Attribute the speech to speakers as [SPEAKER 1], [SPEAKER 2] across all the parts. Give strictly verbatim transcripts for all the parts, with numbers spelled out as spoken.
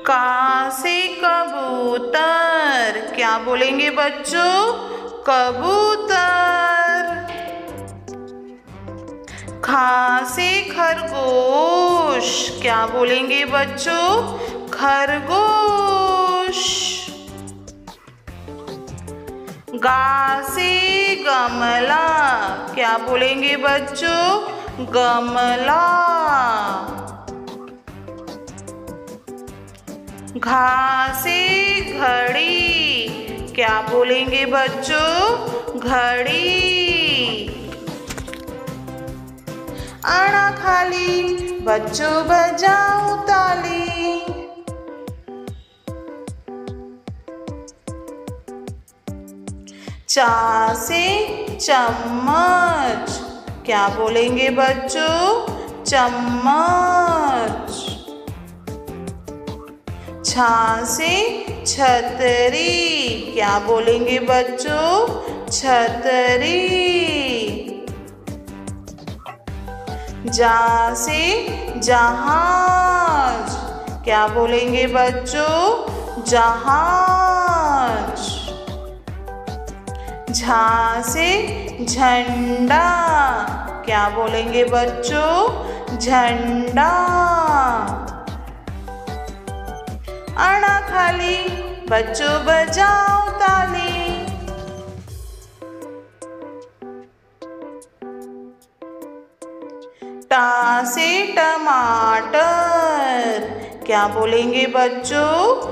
[SPEAKER 1] का से कबूतर, क्या बोलेंगे बच्चों? कबूतर। ख से खरगोश, क्या बोलेंगे बच्चों? खरगोश। गा से गमला, क्या बोलेंगे बच्चों? गमला। घा से घड़ी, क्या बोलेंगे बच्चों? घड़ी। आना खाली, बच्चों बजाओ ताली। चा से चम्मच, क्या बोलेंगे बच्चों? चम्मच। छा से छतरी, क्या बोलेंगे बच्चों? छतरी। जा से जहाज, क्या बोलेंगे बच्चों? जहाज। झा से झंडा, क्या बोलेंगे बच्चों? झंडा। आना खाली, बच्चों बजाओ ताली। टा से टमाटर, क्या बोलेंगे बच्चों?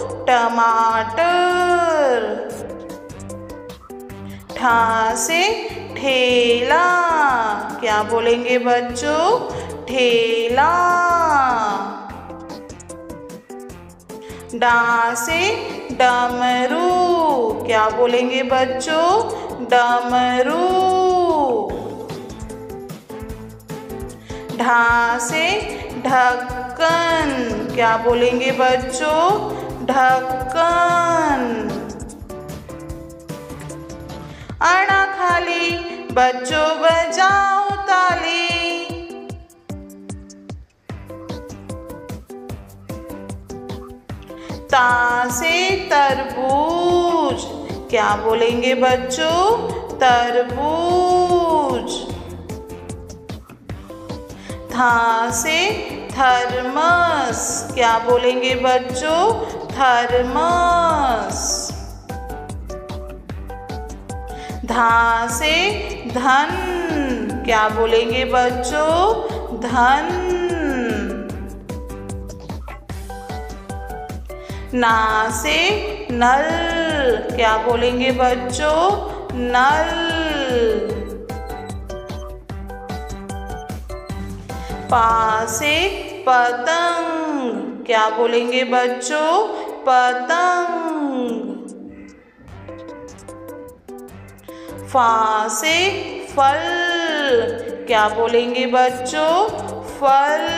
[SPEAKER 1] टमाटर। ठा से ठेला, क्या बोलेंगे बच्चों? ठेला। डा से डमरू, क्या बोलेंगे बच्चों? डमरू। ढा से ढक्कन, क्या बोलेंगे बच्चों? ढक्कन। आना खाली, बच्चों बजाओ ताली। ता से तरबूज, क्या बोलेंगे बच्चों? तरबूज। था से थर्मस, क्या बोलेंगे बच्चों? थर्मस। धा से धन, क्या बोलेंगे बच्चों? धन। ना से नल, क्या बोलेंगे बच्चों? नल। पा से पतंग, क्या बोलेंगे बच्चों? पतंग। फा से फल, क्या बोलेंगे बच्चों? फल।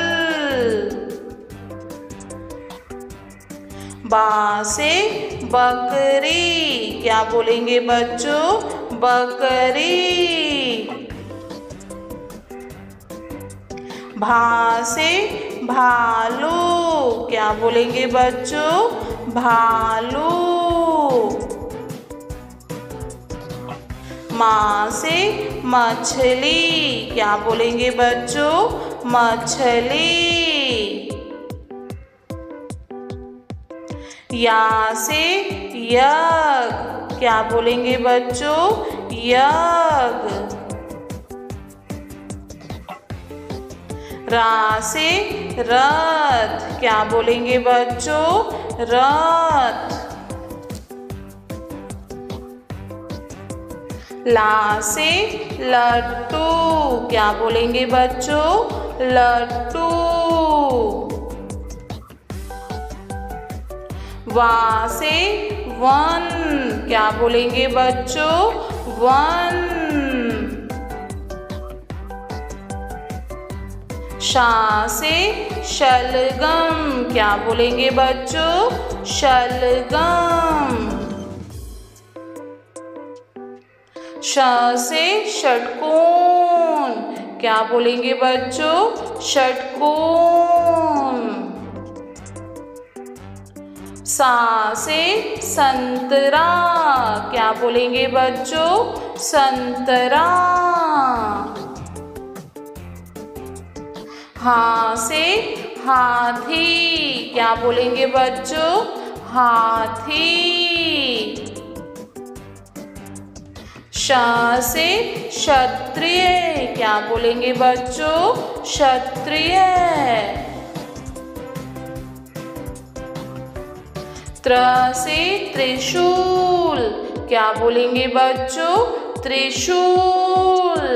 [SPEAKER 1] बा से बकरी, क्या बोलेंगे बच्चों? बकरी। भा से भालू, क्या बोलेंगे बच्चों? भालू। मा से मछली, क्या बोलेंगे बच्चों? मछली। या से यज्ञ, क्या बोलेंगे बच्चों? यज्ञ। रा से रथ, क्या बोलेंगे बच्चों? रथ। ला से लट्टू, क्या बोलेंगे बच्चों? लट्टू। वा से वन, क्या बोलेंगे बच्चों? वन। शा से शलगम, क्या बोलेंगे बच्चों? शलगम। श से षटकोण, क्या बोलेंगे बच्चों? षटकोण। सा से संतरा, क्या बोलेंगे बच्चों? संतरा। हा से हाथी, क्या बोलेंगे बच्चों? हाथी। श से क्षत्रिय, क्या बोलेंगे बच्चों? क्षत्रिय। त्र से त्रिशूल, क्या बोलेंगे बच्चों? त्रिशूल।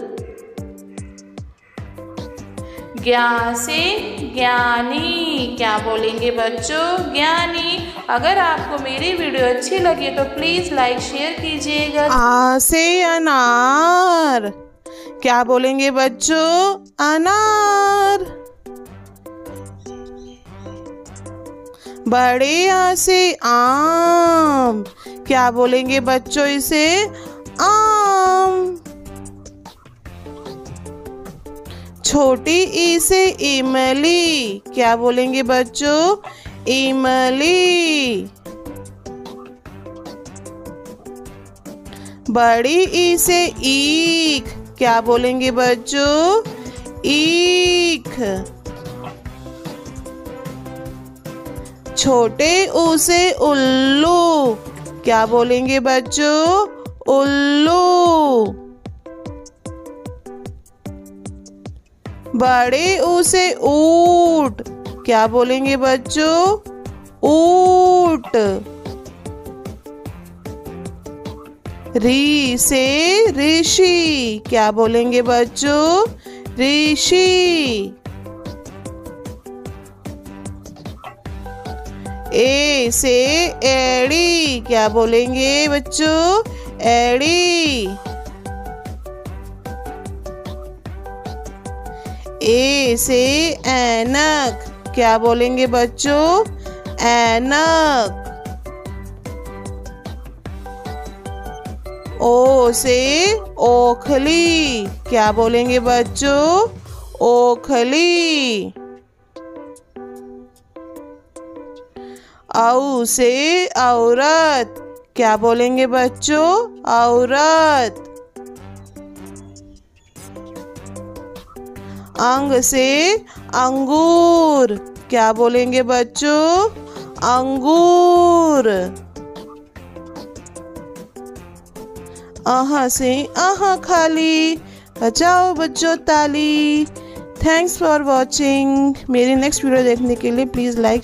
[SPEAKER 1] ज्ञा से ज्ञानी, क्या बोलेंगे बच्चों? ज्ञानी। अगर आपको मेरी वीडियो अच्छी लगी तो प्लीज लाइक शेयर कीजिएगा।
[SPEAKER 2] आ से अनार, क्या बोलेंगे बच्चों? अनार। बड़े आ से आम, क्या बोलेंगे बच्चों इसे? आम। छोटी ई से इमली, क्या बोलेंगे बच्चों? इमली। बड़ी ई से ईख, क्या बोलेंगे बच्चों? ईख। छोटे ऊ से उल्लू, क्या बोलेंगे बच्चों? उल्लू। बड़े ऊ से ऊंट, क्या बोलेंगे बच्चों? ऊंट। री से ऋषि, क्या बोलेंगे बच्चों? ऋषि। ए से एड़ी, क्या बोलेंगे बच्चों? एड़ी। ए से ऐनक, क्या बोलेंगे बच्चों? ऐनक। ओ से ओखली, क्या बोलेंगे बच्चों? ओखली। औ से औरत, क्या बोलेंगे बच्चों? औरत। अंग से अंगूर, क्या बोलेंगे बच्चों? अंगूर। आहा से आहा खाली, बजाओ बच्चों ताली। Thanks for watching. मेरी नेक्स्ट वीडियो देखने के लिए प्लीज़ लाइक